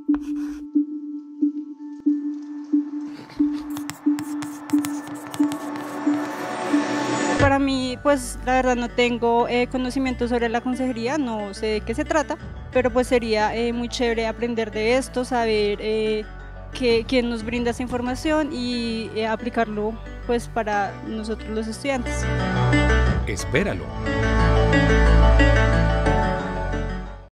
Para mí, pues la verdad no tengo conocimiento sobre la consejería, no sé de qué se trata, pero pues sería muy chévere aprender de esto, saber quién nos brinda esa información y aplicarlo pues para nosotros los estudiantes. Espéralo.